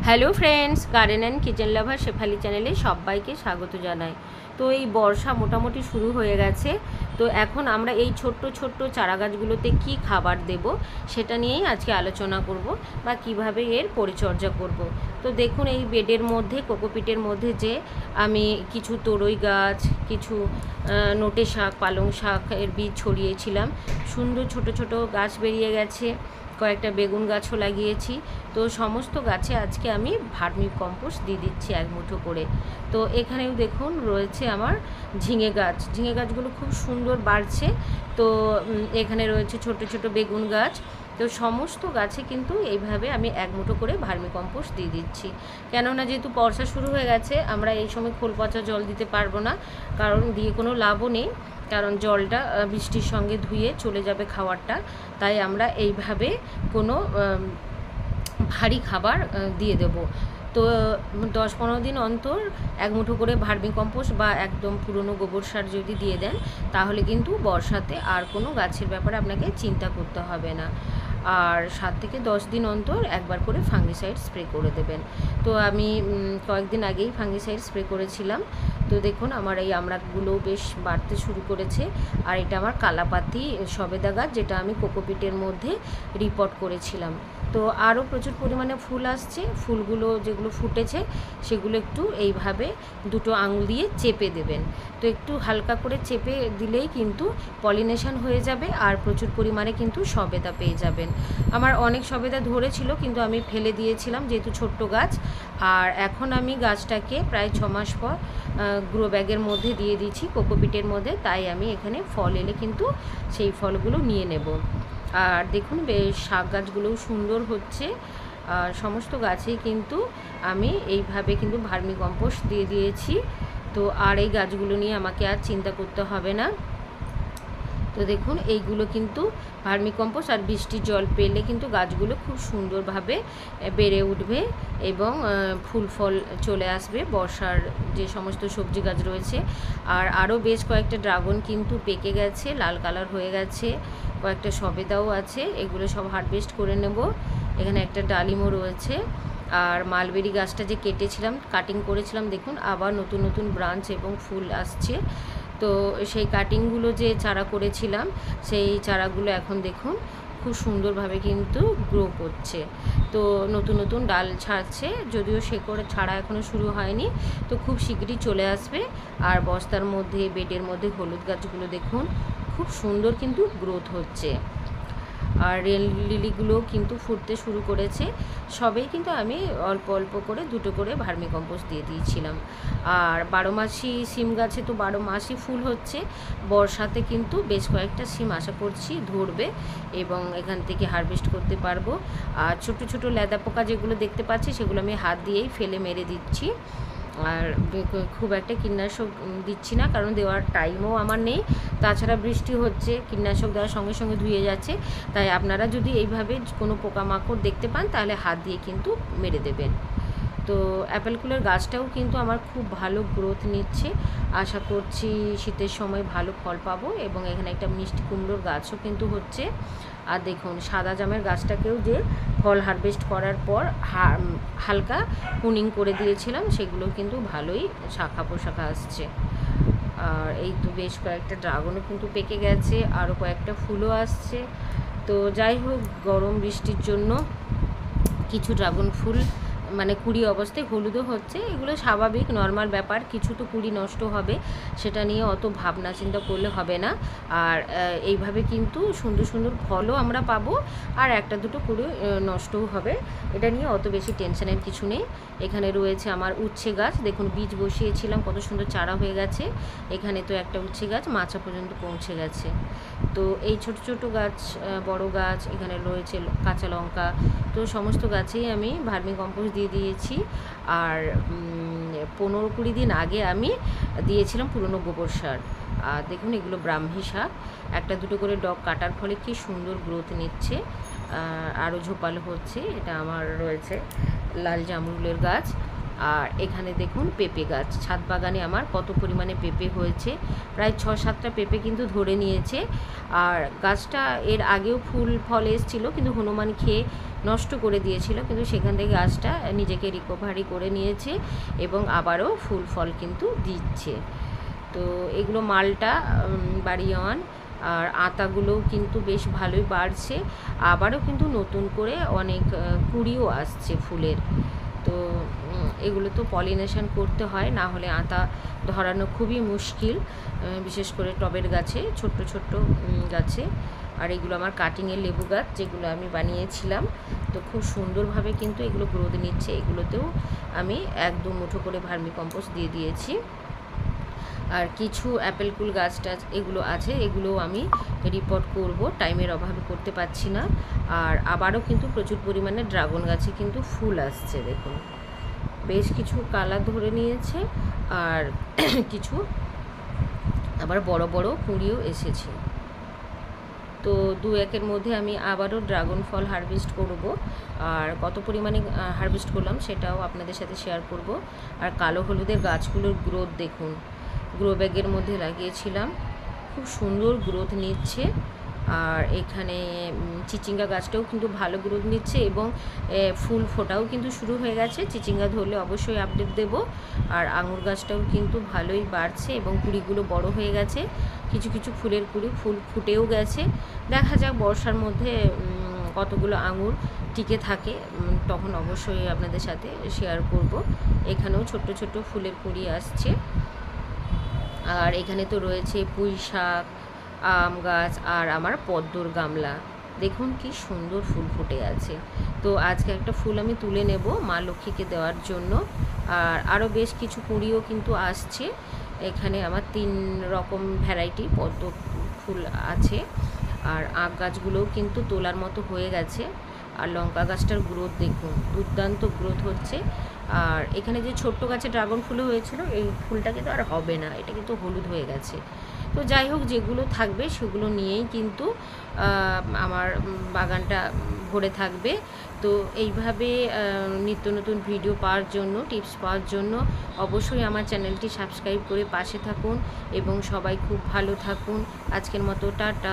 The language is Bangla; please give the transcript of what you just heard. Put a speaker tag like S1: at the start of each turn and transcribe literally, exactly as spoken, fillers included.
S1: Hello friends, garden and kitchen lover Shefali চ্যানেলে সবাইকে স্বাগত জানাই। তো এই বর্ষা মোটামুটি শুরু হয়ে গেছে। তো এখন আমরা এই ছোট্ট ছোট্ট চারা গাছগুলোতে কী খাবার দেব সেটা নিয়েই আজকে আলোচনা করব, বা কিভাবে এর পরিচর্যা করব। তো দেখুন, এই বেডের মধ্যে কোকোপিটের মধ্যে যে আমি কিছু তরই গাছ, কিছু নোটে শাক, পালং শাক এর বীজ ছড়িয়েছিলাম। সুন্দর ছোট ছোট গাছ বেরিয়ে গেছে, কয়েকটা বেগুন গাছও লাগিয়েছি। তো সমস্ত গাছে আজকে আমি ভার্মি কম্পোস্ট দিয়ে দিচ্ছি এক মুঠো করে। তো এখানেও দেখুন রয়েছে আমার ঝিঙে গাছ, ঝিঙে গাছগুলো খুব সুন্দর বাড়ছে। তো এখানে রয়েছে ছোট ছোট বেগুন গাছ। তো সমস্ত গাছে কিন্তু এইভাবে আমি এক মুঠো করে ভার্মি কম্পোস্ট দিয়ে দিচ্ছি। কেননা যেহেতু বর্ষা শুরু হয়ে গেছে, আমরা এই সময় খোল পচা জল দিতে পারবো না, কারণ দিয়ে কোনো লাভও নেই, কারণ জলটা বৃষ্টির সঙ্গে ধুয়ে চলে যাবে খাবারটা। তাই আমরা এইভাবে কোনো ভারী খাবার দিয়ে দেব। তো দশ পনেরো দিন অন্তর এক মুঠো করে ভার্মি কম্পোস্ট বা একদম পুরনো গোবর সার যদি দিয়ে দেন, তাহলে কিন্তু বর্ষাতে আর কোনো গাছের ব্যাপারে আপনাকে চিন্তা করতে হবে না। আর সাত থেকে দশ দিন অন্তর একবার করে ফাঙ্গিসাইড স্প্রে করে দেবেন। তো আমি কয়েকদিন আগেই ফাঙ্গিসাইড স্প্রে করেছিলাম। তো দেখুন, আমার এই আমড়াগুলো বেশ বাড়তে শুরু করেছে। আর এটা আমার কালাপাতি সবেদা গাছ, যেটা আমি কোকোপিটের মধ্যে রিপোর্ট করেছিলাম। তো আরও প্রচুর পরিমাণে ফুল আসছে। ফুলগুলো যেগুলো ফুটেছে সেগুলো একটু এইভাবে দুটো আঙুল দিয়ে চেপে দেবেন। তো একটু হালকা করে চেপে দিলেই কিন্তু পলিনেশন হয়ে যাবে, আর প্রচুর পরিমাণে কিন্তু সবেদা পেয়ে যাবেন। আমার অনেক সবেদা ধরেছিল, কিন্তু আমি ফেলে দিয়েছিলাম যেহেতু ছোট্ট গাছ। আর এখন আমি গাছটাকে প্রায় ছ মাস পর গ্রো ব্যাগের মধ্যে দিয়ে দিচ্ছি কোকোপিটের মধ্যে। তাই আমি এখানে ফল এলে কিন্তু সেই ফলগুলো নিয়ে নেব। আর দেখুন, বেশ শাক গাছগুলোও সুন্দর হচ্ছে। আর সমস্ত গাছেই কিন্তু আমি এইভাবে কিন্তু ভার্মি কম্পোস্ট দিয়ে দিয়েছি। তো আর এই গাছগুলো নিয়ে আমাকে আর চিন্তা করতে হবে না। তো দেখুন, এইগুলো কিন্তু ভার্মি কম্পোস্ট আর বৃষ্টির জল পেলে কিন্তু গাছগুলো খুব সুন্দরভাবে বেড়ে উঠবে এবং ফুল ফল চলে আসবে বর্ষার যে সমস্ত সবজি গাছ রয়েছে। আর আরও বেশ কয়েকটা ড্রাগন কিন্তু পেকে গেছে, লাল কালার হয়ে গেছে, কয়েকটা সবেদাও আছে। এগুলো সব হারভেস্ট করে নেব। এখানে একটা ডালিমও রয়েছে। আর মালবেরি গাছটা যে কেটেছিলাম, কাটিং করেছিলাম, দেখুন আবার নতুন নতুন ব্রাঞ্চ এবং ফুল আসছে। তো সেই কাটিংগুলো যে চারা করেছিলাম, সেই চারাগুলো এখন দেখুন খুব সুন্দরভাবে কিন্তু গ্রো করছে। তো নতুন নতুন ডাল ছাড়ছে, যদিও শেকড় ছাড়া এখনও শুরু হয়নি। তো খুব শীঘ্রই চলে আসবে। আর বস্তার মধ্যে, বেডের মধ্যে হলুদ গাছগুলো দেখুন খুব সুন্দর কিন্তু গ্রোথ হচ্ছে। আর রেল লিলিগুলোও কিন্তু ফুটতে শুরু করেছে। সবেই কিন্তু আমি অল্প অল্প করে দুটো করে ভার্মি কম্পোস্ট দিয়ে দিয়েছিলাম। আর বারো মাসি সিম গাছে তো বারো মাসই ফুল হচ্ছে। বর্ষাতে কিন্তু বেশ কয়েকটা সিম আশা করছি ধরবে এবং এখান থেকে হারভেস্ট করতে পারবো। আর ছোটো ছোটো লেদা পোকা যেগুলো দেখতে পাচ্ছি, সেগুলো আমি হাত দিয়েই ফেলে মেরে দিচ্ছি। আর খুব একটা কীটনাশক দিচ্ছি না, কারণ দেওয়ার টাইমও আমার নেই। তাছাড়া বৃষ্টি হচ্ছে, কীটনাশক দেওয়ার সঙ্গে সঙ্গে ধুয়ে যাচ্ছে। তাই আপনারা যদি এইভাবে কোনো পোকামাকড় দেখতে পান, তাহলে হাত দিয়ে কিন্তু মেরে দেবেন। তো অ্যাপেল কুলের গাছটাও কিন্তু আমার খুব ভালো গ্রোথ নিচ্ছে। আশা করছি শীতের সময় ভালো ফল পাবো। এবং এখানে একটা মিষ্টি কুমড়োর গাছও কিন্তু হচ্ছে। আর দেখুন, সাদা জামের গাছটাকেও যে ফল হারভেস্ট করার পর হালকা পুনিং করে দিয়েছিলাম, সেগুলো কিন্তু ভালোই শাখা পোশাখা আসছে। আর এই তো বেশ কয়েকটা ড্রাগনও কিন্তু পেকে গেছে, আরও কয়েকটা ফুলও আসছে। তো যাই হোক, গরম বৃষ্টির জন্য কিছু ড্রাগন ফুল মানে কুড়ি অবস্থায় হলুদও হচ্ছে। এগুলো স্বাভাবিক, নর্মাল ব্যাপার। কিছু তো কুড়ি নষ্ট হবে, সেটা নিয়ে অত ভাবনা চিন্তা করলে হবে না। আর এইভাবে কিন্তু সুন্দর সুন্দর ফলও আমরা পাবো, আর একটা দুটো কুড়ি নষ্টও হবে। এটা নিয়ে অত বেশি টেনশনের কিছু নেই। এখানে রয়েছে আমার উচ্ছে গাছ, দেখুন বীজ বসিয়েছিলাম, কত সুন্দর চারা হয়ে গেছে। এখানে তো একটা উচ্ছে গাছ মাচা পর্যন্ত পৌঁছে গেছে। তো এই ছোট ছোট গাছ, বড় গাছ, এখানে রয়েছে কাঁচা লঙ্কা। তো সমস্ত গাছেই আমি ভার্মি কম্পোস্ট দিয়ে দিয়েছি। আর পনেরো কুড়ি দিন আগে আমি দিয়েছিলাম পুরনো গোবর সার। আর দেখুন, এগুলো ব্রাহ্মী শাক, একটা দুটো করে ডগ কাটার ফলে কি সুন্দর গ্রোথ নিচ্ছে, আরও ঝোপালো হচ্ছে। এটা আমার রয়েছে লাল জামরুলের গাছ। আর এখানে দেখুন পেঁপে গাছ, ছাদ বাগানে আমার কত পরিমাণে পেঁপে হয়েছে। প্রায় ছ সাতটা পেঁপে কিন্তু ধরে নিয়েছে। আর গাছটা এর আগেও ফুল ফল এসেছিলো, কিন্তু হনুমান খেয়ে নষ্ট করে দিয়েছিল, কিন্তু সেখান থেকে গাছটা নিজেকে রিকভারি করে নিয়েছে এবং আবারও ফুল ফল কিন্তু দিচ্ছে। তো এগুলো মালটা, বাড়িওয়ান আর আতাগুলোও কিন্তু বেশ ভালোই বাড়ছে, আবারও কিন্তু নতুন করে অনেক কুড়িও আসছে ফুলের। তো এগুলো তো পলিনেশন করতে হয়, না হলে আতা ধরানো খুবই মুশকিল, বিশেষ করে টবের গাছে, ছোট্ট ছোট্ট গাছে। আর এগুলো আমার কাটিংয়ের লেবু গাছ, যেগুলো আমি বানিয়েছিলাম। তো খুব সুন্দরভাবে কিন্তু এগুলো গ্রোথ নিচ্ছে। এগুলোতেও আমি এক দু মুঠো করে ভার্মি কম্পোস্ট দিয়ে দিয়েছি। আর কিছু অ্যাপেল কুল গাছ টাছ এগুলো আছে, এগুলো আমি রিপোর্ট করব, টাইমের অভাবে করতে পারছি না। আর আবারও কিন্তু প্রচুর পরিমাণে ড্রাগন গাছে কিন্তু ফুল আসছে, দেখুন বেশ কিছু কালার ধরে নিয়েছে, আর কিছু আবার বড় বড় কুঁড়িও এসেছে। তো দু একের মধ্যে আমি আবারও ড্রাগন ফল হারভেস্ট করব, আর কত পরিমাণে হারভেস্ট করলাম সেটাও আপনাদের সাথে শেয়ার করব। আর কালো হলুদের গাছগুলোর গ্রোথ দেখুন, গ্রো ব্যাগের মধ্যে লাগিয়েছিলাম, খুব সুন্দর গ্রোথ নিচ্ছে। আর এখানে চিচিঙ্গা গাছটাও কিন্তু ভালো গ্রোথ নিচ্ছে এবং ফুল ফোটাও কিন্তু শুরু হয়ে গেছে। চিচিঙ্গা ধরলে অবশ্যই আপডেট দেব। আর আঙুর গাছটাও কিন্তু ভালোই বাড়ছে এবং কুড়িগুলো বড় হয়ে গেছে, কিছু কিছু ফুলের কুড়ি ফুল ফুটেও গেছে। দেখা যাক বর্ষার মধ্যে কতগুলো আঙুর টিকে থাকে, তখন অবশ্যই আপনাদের সাথে শেয়ার করব। এখানেও ছোট্ট ছোট্ট ফুলের কুড়ি আসছে। আর এখানে তো রয়েছে পুঁই শাক, আম গাছ আর আমার পদ্মর গামলা, দেখুন কি সুন্দর ফুল ফুটে আছে। তো আজকে একটা ফুল আমি তুলে নেব মা লক্ষ্মীকে দেওয়ার জন্য। আর আরও বেশ কিছু কুঁড়িও কিন্তু আসছে। এখানে আমার তিন রকম ভ্যারাইটি পদ্ম ফুল আছে। আর আখ গাছগুলোও কিন্তু তোলার মতো হয়ে গেছে। আর লঙ্কা গাছটার গ্রোথ দেখুন, দুর্দান্ত গ্রোথ হচ্ছে। আর এখানে যে ছোট্ট গাছে ড্রাগন ফুলও হয়েছিল, এই ফুলটা কিন্তু আর হবে না, এটা কিন্তু হলুদ হয়ে গেছে। তো যাই হোক, যেগুলো থাকবে সেগুলো নিয়েই কিন্তু আমার বাগানটা ভরে থাকবে। তো এইভাবে নিত্য নতুন ভিডিও পাওয়ার জন্য, টিপস পাওয়ার জন্য অবশ্যই আমার চ্যানেলটি সাবস্ক্রাইব করে পাশে থাকুন এবং সবাই খুব ভালো থাকুন। আজকের মতো টাটা।